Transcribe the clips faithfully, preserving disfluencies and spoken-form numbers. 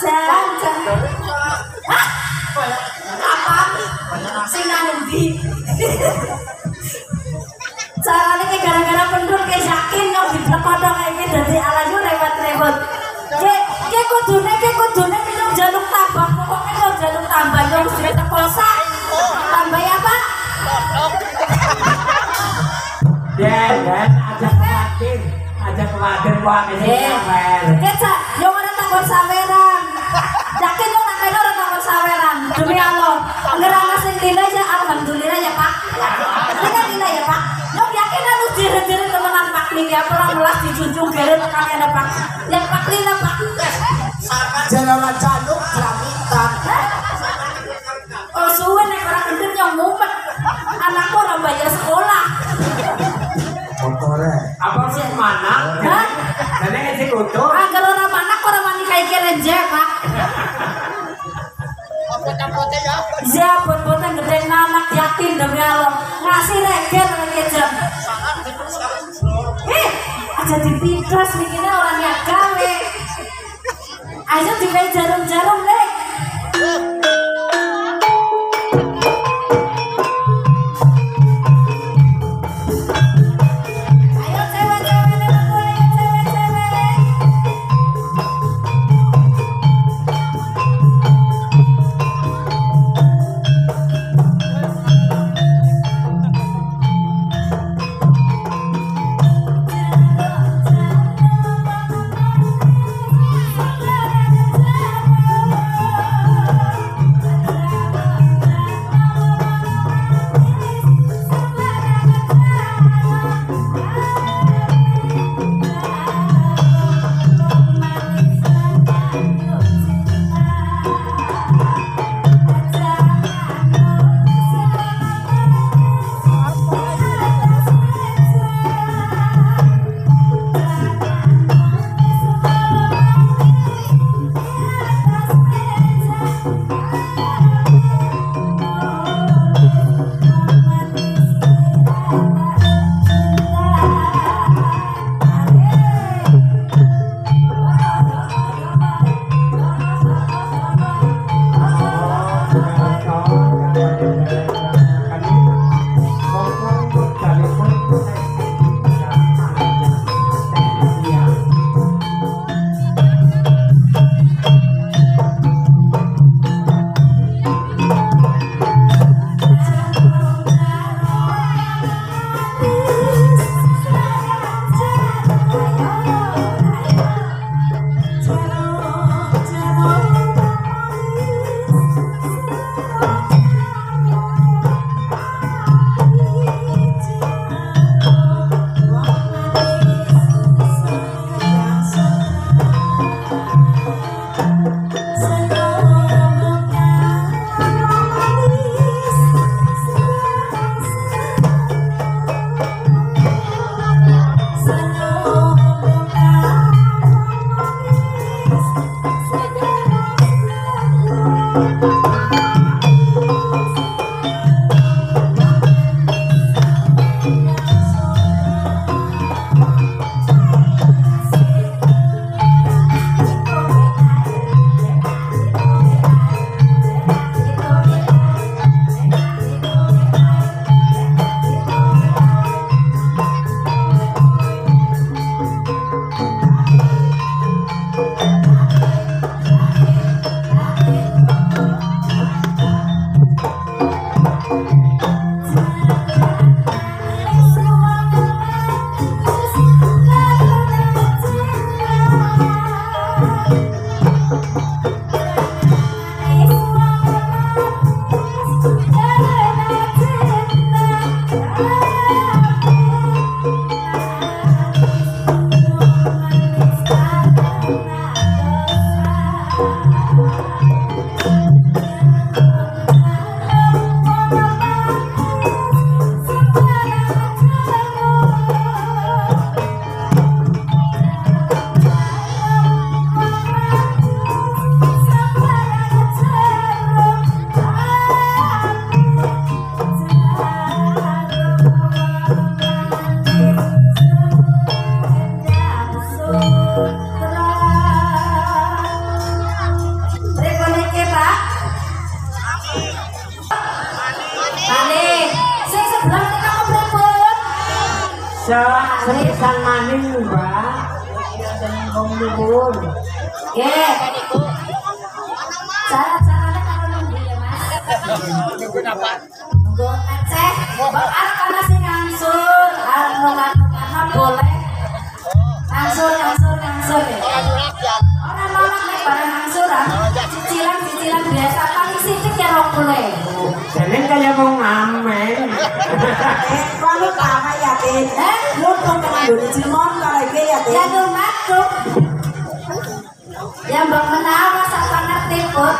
jan jan hah kapan sing nang endi carane ki gara-gara pendut ki yakin yo dipotong iki dadi alayu repot-repot ki ki kudune ki kudune minum jaluk tambah pokoke yo jaluk tambah yo wis teko sak tambah apa dan dan aja khawatir aja khawatir kok ini sawer keca yo ora takon saweran yakin yo nek ora takon saweran demi Allah ngerana sing dina ya alhamdulillah ya Pak ini dina ya Pak yo yakin anu dire-dire temenan Pak niki apa melas dijunjung gere tekan kene Pak ya Pak Lina Pak sampeyan jalan jaluk jamitan oh suwe nek ora gendut yo mumet anakku ora bayar sekolah motore apa sih mana hah dan ini sih kutu agar orang mana kok orang mani kayak kerenje Pak ya buat-buatan gede anak yakin demi Allah ngasih regel lagi jam eh aja dipindas bikinnya orangnya gawe aja dikai jarum-jarum lek Se sepisan maning mbak. Ngomong nuwun. Nggih. Cara-caranya kalau nunggu ya mas. Nunggu apa? Nunggu Aceh. Arep ana sing ngangsur, arep nungan-nungan boleh. Ngangsur, ngangsur, ngangsur. Ora nolak nek barang ngangsuran. Cicilan-cicilan biasa paling sithik ya rong puluh ewu. Jeneng kaya mau ngamen. Eh, kamu apa ya, Tin? Eh, Lu tuh mengambil cimon kalau ini ya, Tin? ya lumaku. Yang mbak menawa sak ngerti put.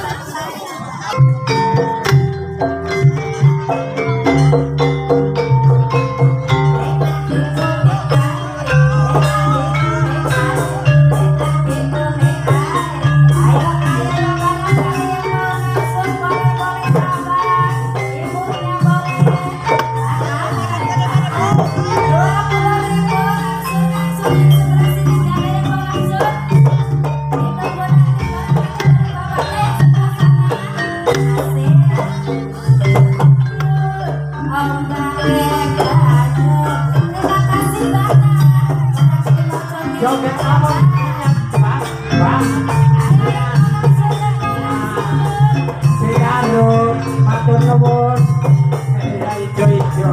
Joget apa? Pak, Pak. Siano, matur nuwun. Ya ijo-ijo.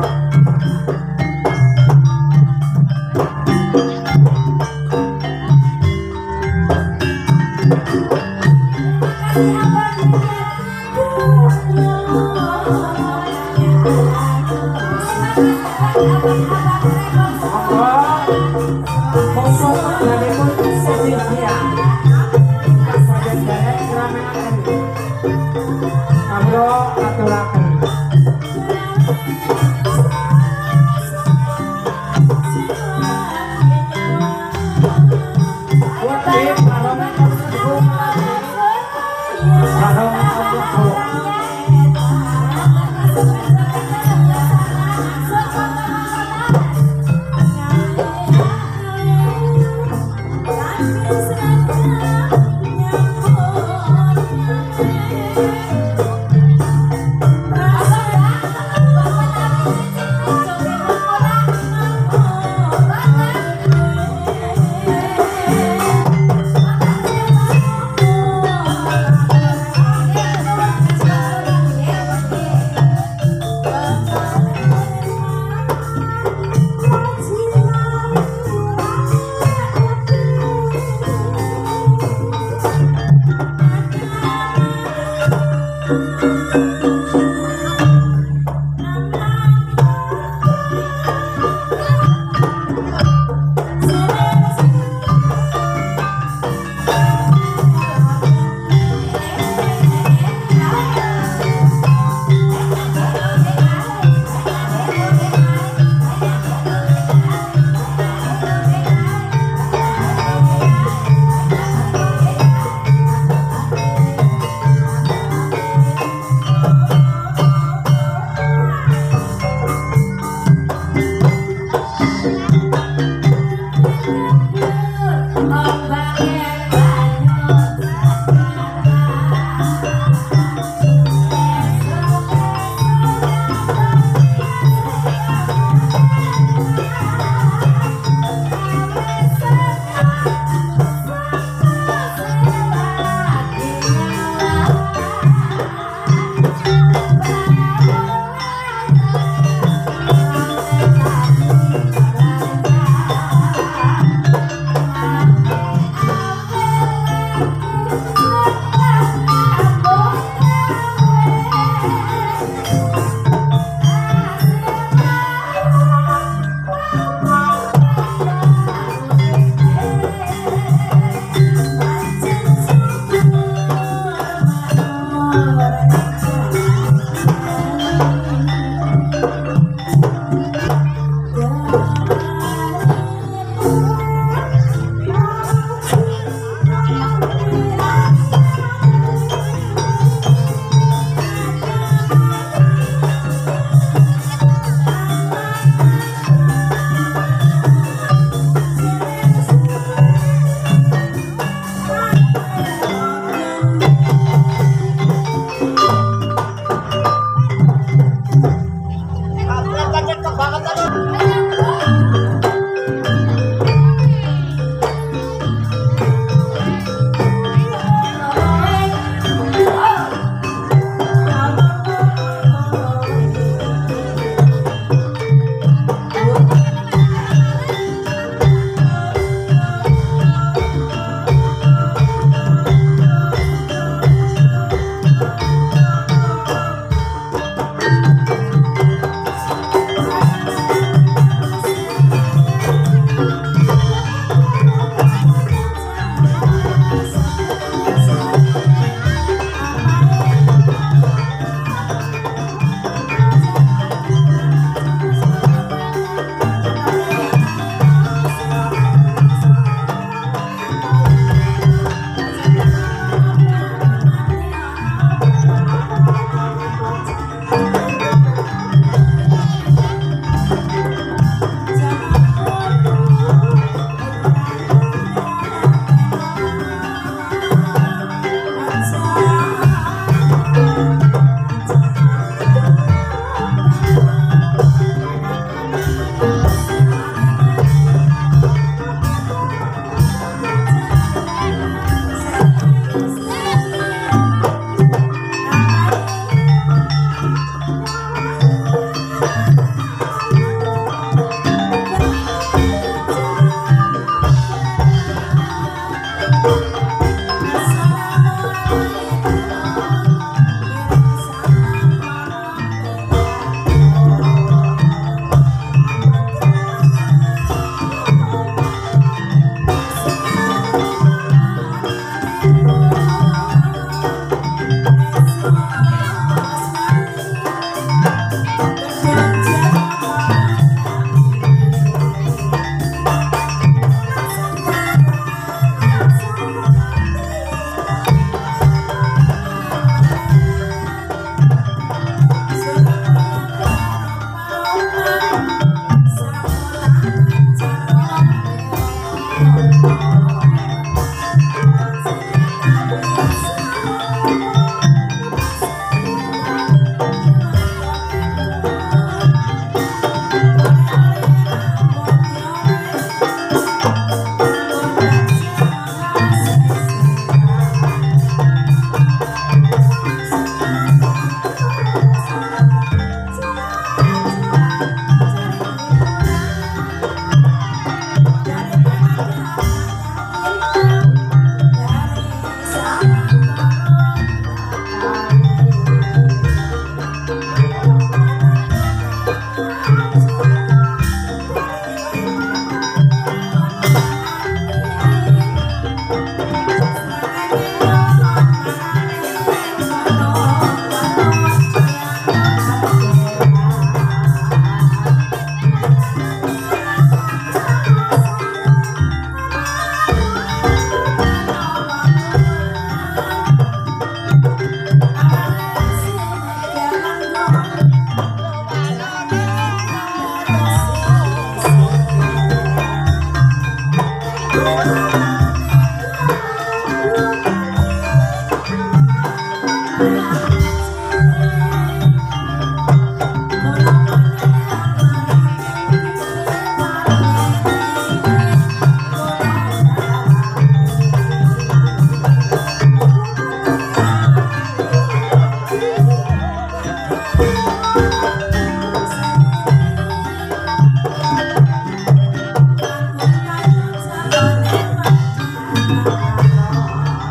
Thank you.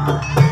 Pak.